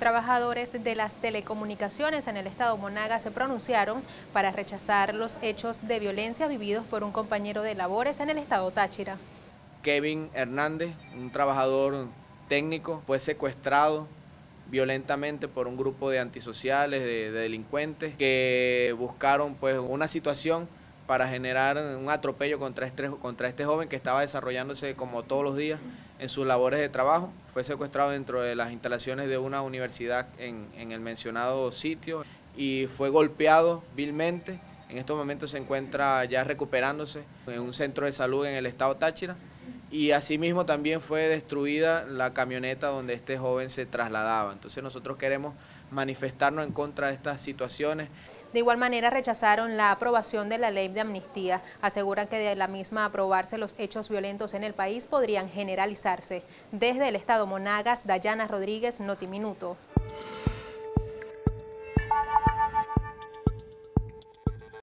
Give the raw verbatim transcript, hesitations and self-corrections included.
Trabajadores de las telecomunicaciones en el estado Monagas se pronunciaron para rechazar los hechos de violencia vividos por un compañero de labores en el estado Táchira. Kevin Hernández, un trabajador técnico, fue secuestrado violentamente por un grupo de antisociales, de, de delincuentes, que buscaron pues una situación para generar un atropello contra este, contra este joven que estaba desarrollándose como todos los días en sus labores de trabajo. Fue secuestrado dentro de las instalaciones de una universidad en, en el mencionado sitio y fue golpeado vilmente. En estos momentos se encuentra ya recuperándose en un centro de salud en el estado Táchira. Y asimismo también fue destruida la camioneta donde este joven se trasladaba. Entonces nosotros queremos manifestarnos en contra de estas situaciones. De igual manera rechazaron la aprobación de la ley de amnistía. Aseguran que de la misma aprobarse los hechos violentos en el país podrían generalizarse. Desde el estado Monagas, Dayana Rodríguez, Noti Minuto.